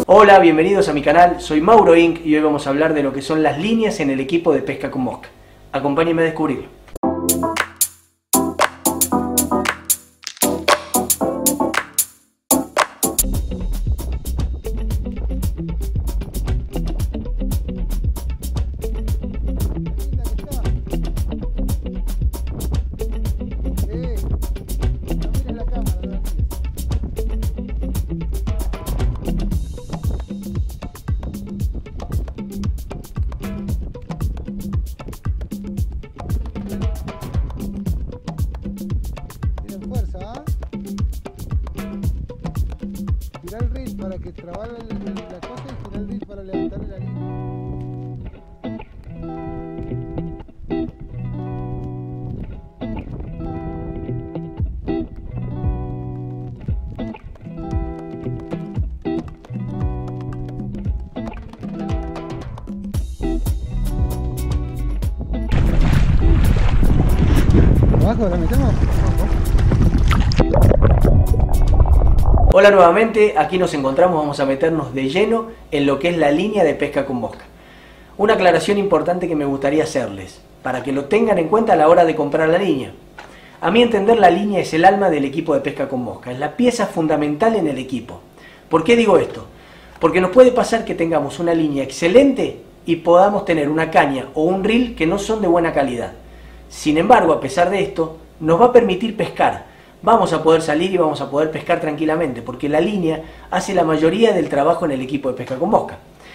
Hola, bienvenidos a mi canal, soy Mauro Inc. y hoy vamos a hablar de lo que son las líneas en el equipo de pesca con mosca. Acompáñenme a descubrirlo. Tirar el reel para que trabar la cosa y tirar el reel para levantarle la línea. ¿Abajo la metemos? Hola nuevamente, aquí nos encontramos, vamos a meternos de lleno en lo que es la línea de pesca con mosca. Una aclaración importante que me gustaría hacerles, para que lo tengan en cuenta a la hora de comprar la línea. A mi entender, la línea es el alma del equipo de pesca con mosca, es la pieza fundamental en el equipo. ¿Por qué digo esto? Porque nos puede pasar que tengamos una línea excelente y podamos tener una caña o un reel que no son de buena calidad. Sin embargo, a pesar de esto, nos va a permitir pescar. Vamos a poder salir y vamos a poder pescar tranquilamente, porque la línea hace la mayoría del trabajo en el equipo de pesca con mosca.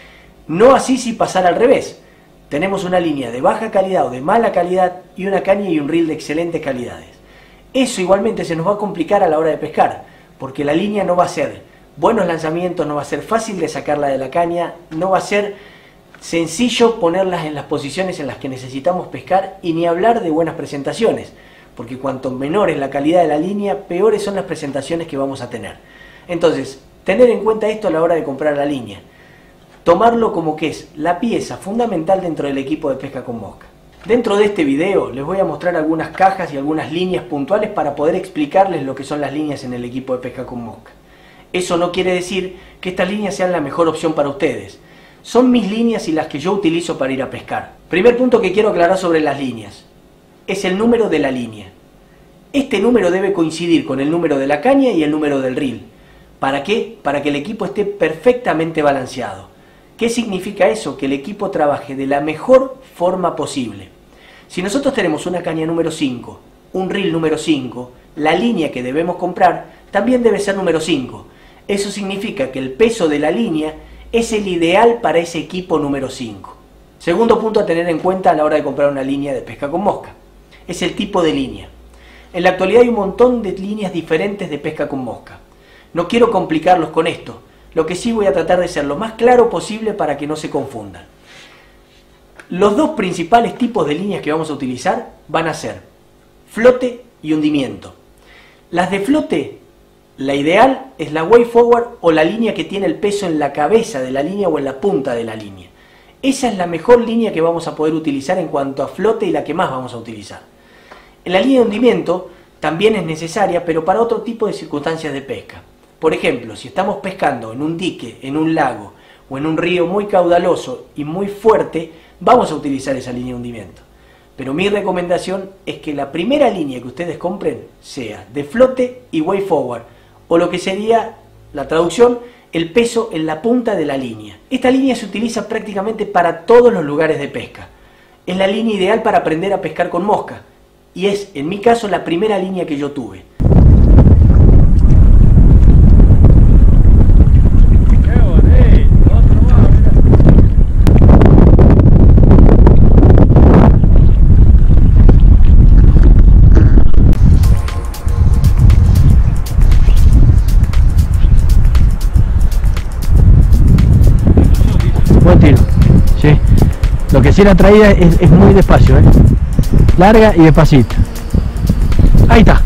No así si pasara al revés. Tenemos una línea de baja calidad o de mala calidad y una caña y un reel de excelentes calidades. Eso igualmente se nos va a complicar a la hora de pescar, porque la línea no va a ser buenos lanzamientos, no va a ser fácil de sacarla de la caña, no va a ser sencillo ponerlas en las posiciones en las que necesitamos pescar y ni hablar de buenas presentaciones. Porque cuanto menor es la calidad de la línea, peores son las presentaciones que vamos a tener. Entonces, tener en cuenta esto a la hora de comprar la línea. Tomarlo como que es la pieza fundamental dentro del equipo de pesca con mosca. Dentro de este video les voy a mostrar algunas cajas y algunas líneas puntuales para poder explicarles lo que son las líneas en el equipo de pesca con mosca. Eso no quiere decir que estas líneas sean la mejor opción para ustedes. Son mis líneas y las que yo utilizo para ir a pescar. Primer punto que quiero aclarar sobre las líneas. Es el número de la línea. Este número debe coincidir con el número de la caña y el número del reel. ¿Para qué? Para que el equipo esté perfectamente balanceado. ¿Qué significa eso? Que el equipo trabaje de la mejor forma posible. Si nosotros tenemos una caña número 5, un reel número 5, la línea que debemos comprar también debe ser número 5. Eso significa que el peso de la línea es el ideal para ese equipo número 5. Segundo punto a tener en cuenta a la hora de comprar una línea de pesca con mosca. Es el tipo de línea. En la actualidad hay un montón de líneas diferentes de pesca con mosca. No quiero complicarlos con esto, lo que sí voy a tratar de ser lo más claro posible para que no se confundan. Los dos principales tipos de líneas que vamos a utilizar van a ser flote y hundimiento. Las de flote, la ideal es la way forward o la línea que tiene el peso en la cabeza de la línea o en la punta de la línea. Esa es la mejor línea que vamos a poder utilizar en cuanto a flote y la que más vamos a utilizar. La línea de hundimiento también es necesaria, pero para otro tipo de circunstancias de pesca. Por ejemplo, si estamos pescando en un dique, en un lago o en un río muy caudaloso y muy fuerte, vamos a utilizar esa línea de hundimiento. Pero mi recomendación es que la primera línea que ustedes compren sea de flote y way forward, o lo que sería la traducción, el peso en la punta de la línea. Esta línea se utiliza prácticamente para todos los lugares de pesca. Es la línea ideal para aprender a pescar con mosca. Y es, en mi caso, la primera línea que yo tuve. Buen tiro, sí. Lo que sí la traída es muy despacio, larga y despacito. Ahí está.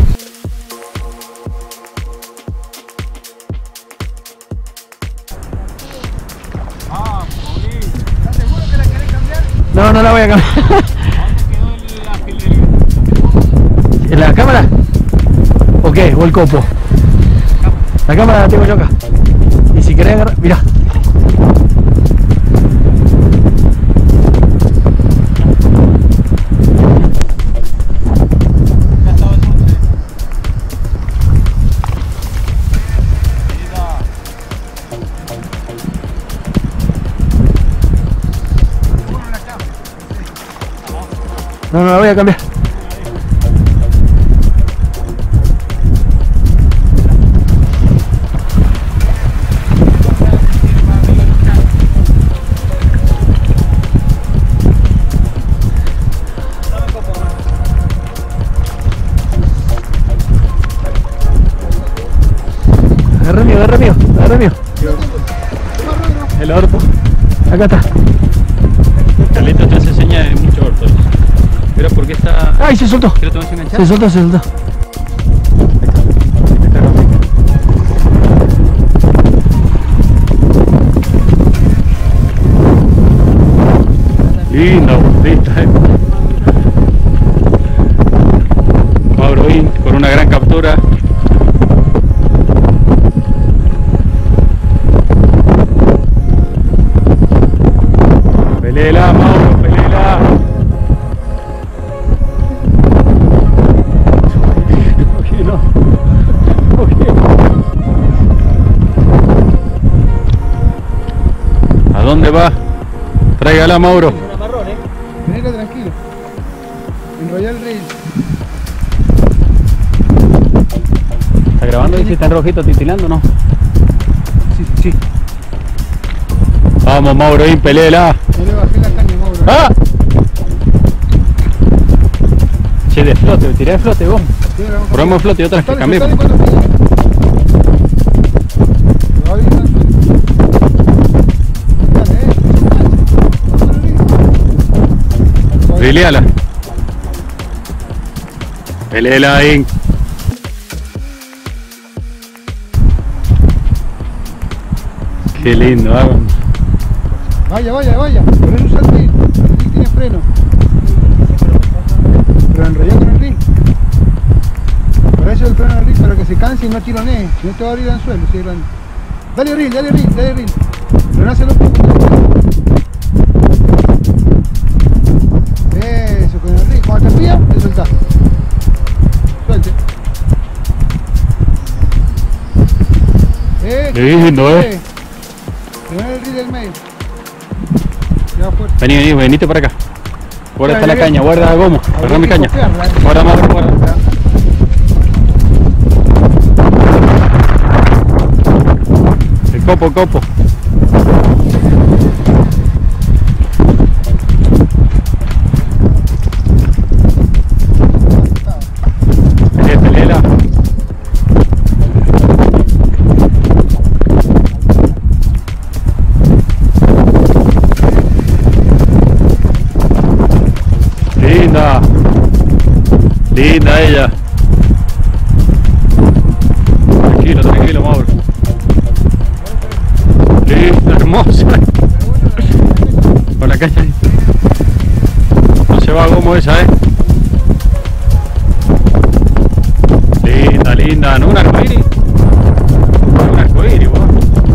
¿Estás seguro que la querés cambiar? No, no la voy a cambiar. ¿Dónde quedó ¿En la cámara? ¿O qué? ¿O el copo? La cámara la tengo yo acá. si querés agarrar, mirá. No, no la voy a cambiar. Agarra mío, agarra mío, agarra mío. El orto. Acá está. Carlito te hace señas de mucho orto. Pero porque está... ¡Ay, se soltó! ¿Pero te vas a enganchar? Se soltó, se soltó. Linda bolita, Mauro In con una gran captura. Pelela, Mauro, pelela. No. ¿A dónde va? Tráigala, Mauro. Venila tranquilo. Enrollar el reel. ¿Está grabando ahí si está en rojito titilando o no? Sí, sí, sí. Vamos, Mauro, pelela. No le bajé la caña, Mauro. ¡Ah! Che, de flote, tiré de flote, vos. Probemos flote y otras que cambiemos. Rileala. Pelela ahí. Qué lindo, Vaya, vaya, vaya. Por eso usa el reel. El reel tiene freno. Pero enrollado con el reel. Para eso el freno del reel, para que se canse y no tironee. Si no te va a abrir al suelo, sigue grande. Dale reel, dale reel, dale reel. Frenáselo un poco. Eso, con el reel. Cuando te pilla, te soltás. Suelte. Lindo, Primero el reel del medio. Ya fuerte. Vení, vení, venite para acá. Guarda Ya, está la ya, caña, ya. guarda gomo, guarda mi caña. Guarda, Mauro, guarda. El copo, copo. Pelela. Linda. Linda ella. Tranquilo, tranquilo, Mauro. Linda, hermosa. Con la caña. No se va como esa, Linda, linda. ¿No un arcoíris? No un arcoíris, vos.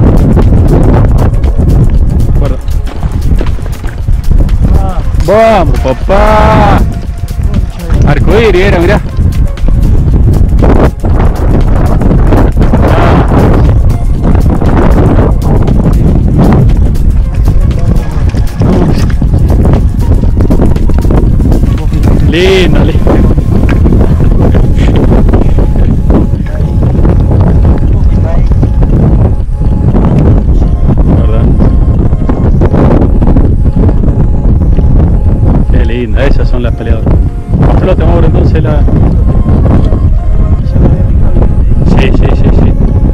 Guarda. Vamos, papá. Arcoíris era, mirá. Lindo, lindo. ¿Verdad? Qué linda, esas son las peleadoras. A flote, Mauro, entonces la... Sí, sí, sí, sí.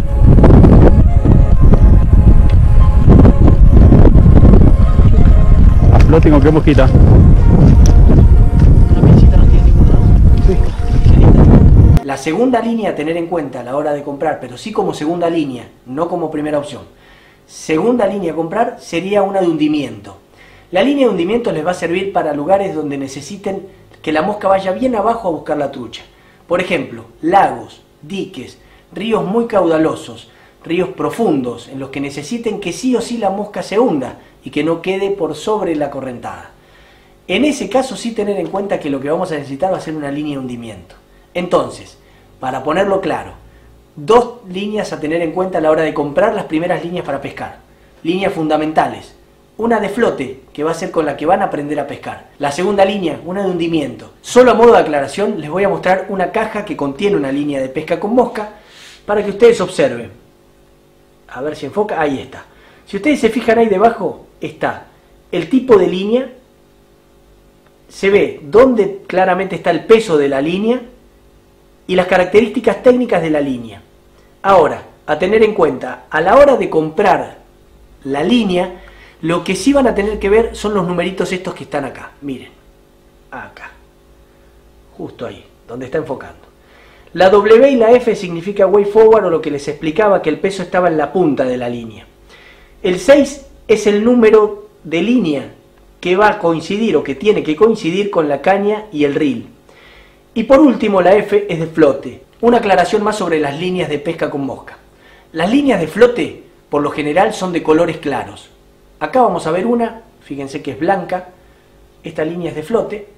A flote con qué mosquita. La segunda línea a tener en cuenta a la hora de comprar, pero sí como segunda línea, no como primera opción. Segunda línea a comprar sería una de hundimiento. La línea de hundimiento les va a servir para lugares donde necesiten que la mosca vaya bien abajo a buscar la trucha. Por ejemplo, lagos, diques, ríos muy caudalosos, ríos profundos, en los que necesiten que sí o sí la mosca se hunda y que no quede por sobre la correntada. En ese caso sí tener en cuenta que lo que vamos a necesitar va a ser una línea de hundimiento. Entonces, para ponerlo claro, 2 líneas a tener en cuenta a la hora de comprar las primeras líneas para pescar. Líneas fundamentales. Una de flote, que va a ser con la que van a aprender a pescar. La segunda línea, una de hundimiento. Solo a modo de aclaración, les voy a mostrar una caja que contiene una línea de pesca con mosca para que ustedes observen. A ver si enfoca, ahí está. Si ustedes se fijan ahí debajo, está el tipo de línea, se ve dónde claramente está el peso de la línea y las características técnicas de la línea. Ahora, a tener en cuenta, a la hora de comprar la línea, lo que sí van a tener que ver son los numeritos estos que están acá. Miren, acá, justo ahí, donde está enfocando. La W y la F significa way forward, o lo que les explicaba, que el peso estaba en la punta de la línea. El 6 es el número de línea que va a coincidir o que tiene que coincidir con la caña y el reel. Y por último la F es de flote. Una aclaración más sobre las líneas de pesca con mosca. Las líneas de flote por lo general son de colores claros. Acá vamos a ver una, fíjense que es blanca, esta línea es de flote.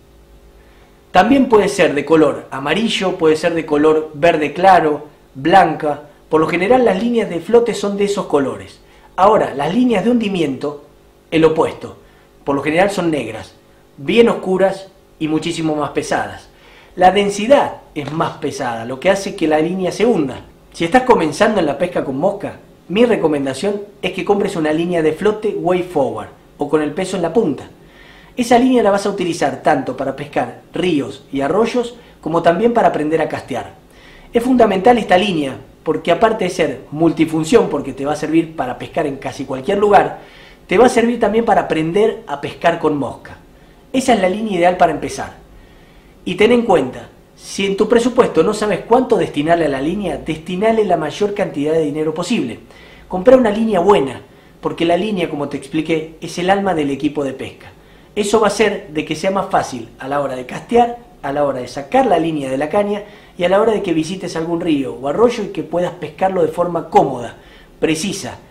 También puede ser de color amarillo, puede ser de color verde claro, blanca. Por lo general las líneas de flote son de esos colores. Ahora, las líneas de hundimiento, el opuesto. Por lo general son negras, bien oscuras y muchísimo más pesadas. La densidad es más pesada, lo que hace que la línea se hunda. Si estás comenzando en la pesca con mosca, mi recomendación es que compres una línea de flote way forward o con el peso en la punta. Esa línea la vas a utilizar tanto para pescar ríos y arroyos como también para aprender a castear. Es fundamental esta línea porque aparte de ser multifunción, porque te va a servir para pescar en casi cualquier lugar, te va a servir también para aprender a pescar con mosca. Esa es la línea ideal para empezar. Y ten en cuenta, si en tu presupuesto no sabes cuánto destinarle a la línea, destinale la mayor cantidad de dinero posible. Comprá una línea buena, porque la línea, como te expliqué, es el alma del equipo de pesca. Eso va a hacer de que sea más fácil a la hora de castear, a la hora de sacar la línea de la caña y a la hora de que visites algún río o arroyo y que puedas pescarlo de forma cómoda, precisa,